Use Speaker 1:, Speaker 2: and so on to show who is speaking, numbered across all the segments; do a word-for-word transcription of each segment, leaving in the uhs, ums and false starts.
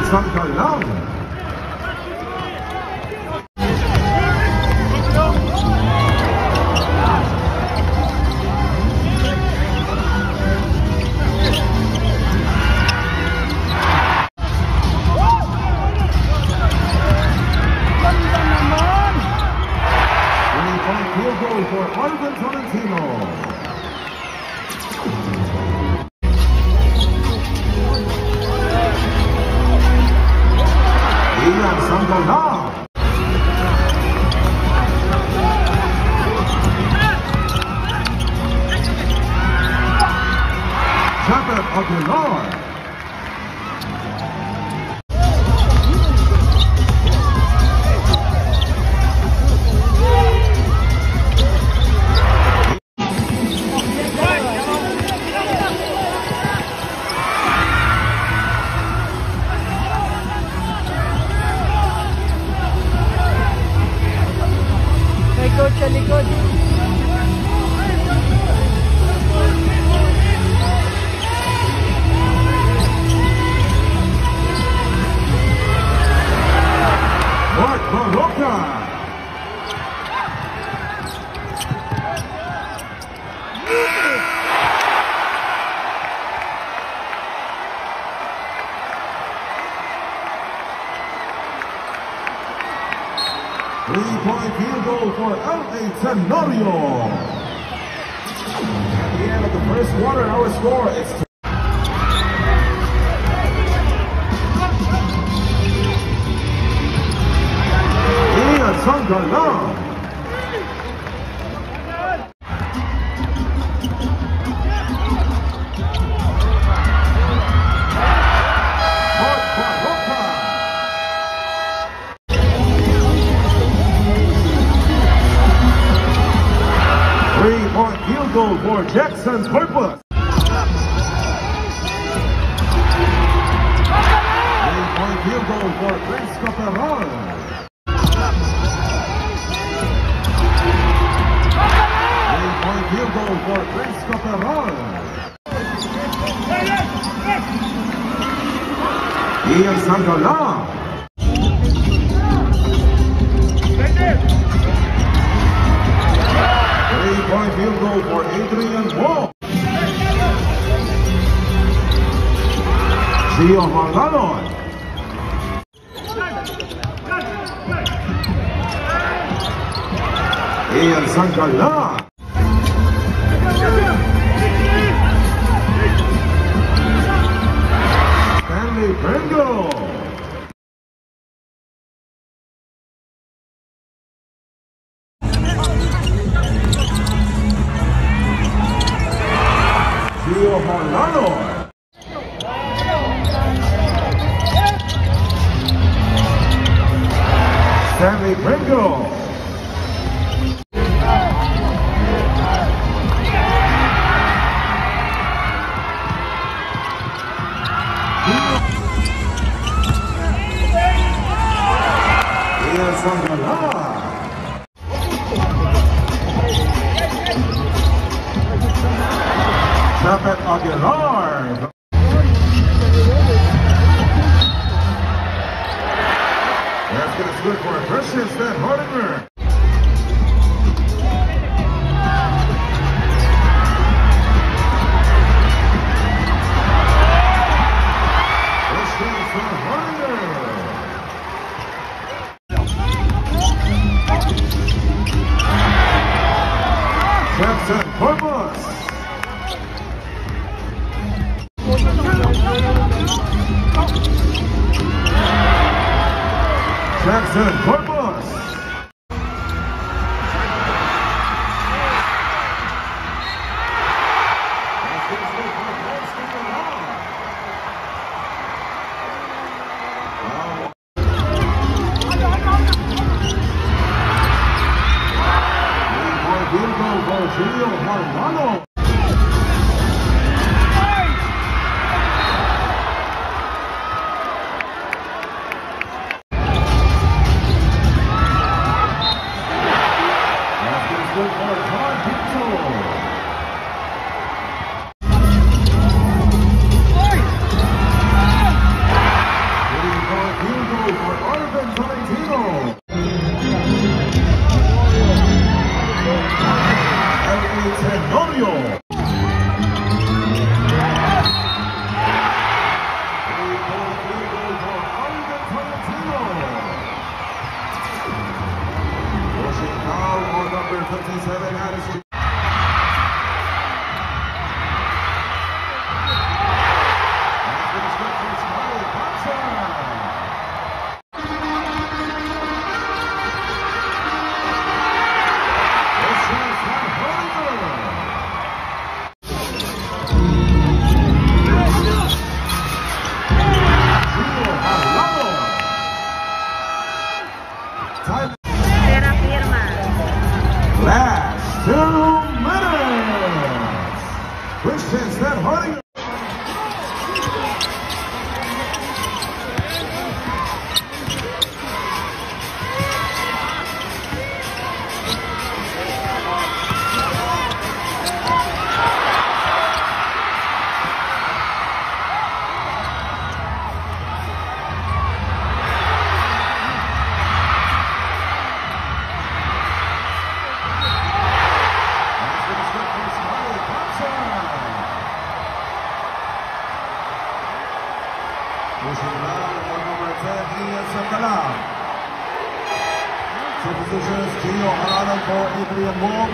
Speaker 1: Sangkalang. Three-point field goal for Arvin Tolentino. Ian Sangkalang. Japet Aguilar.
Speaker 2: Likod sa likod.
Speaker 1: Mark Baroka. Three-point field goal for L A Tenorio. At the end of the first quarter, our score is Ian Sangkalang. Mark Baroka. Three-point field goal for Jackson's Purpose. Three-point field goal for Prince Caperon. Three-point field goal for Prince Caperon. Ian Sangkalang. Three-point field goal for Adrian Wong. Gio Marlalon. Ian Sangkalang. Stanley Pringle. Gio Marlalon. Stanley Pringle. Ian Sangkalang. Japet Aguilar. That's going to split for a Christian Stan Hardinger. Christian Stan Hardinger. Jackson Purpose. Jackson Purpose. Gio Marlalon. Christian Stan Hardinger. Pushing down on number ten, Ian Sakala. Two positions, Gio Halalan for Adrian Wong.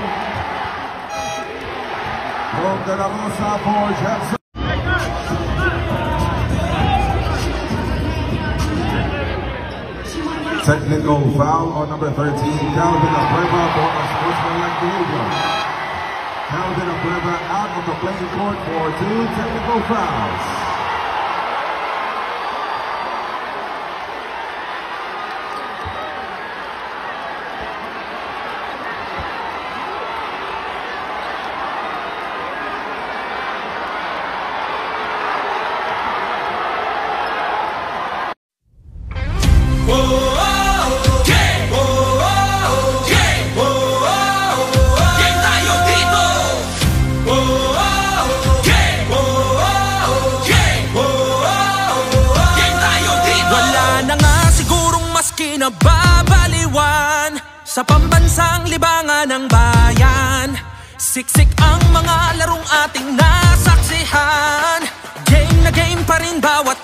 Speaker 1: Wong de la Rosa for Jackson. Technical foul on number thirteen, Calvin Abreva for unsportsmanlike behavior. Calvin Abreva out of the playing court for two technical fouls.
Speaker 3: Nababaliwan sa pambansang libangan ng bayan. Siksik ang mga larong ating nasaksihan. Game na game pa rin bawat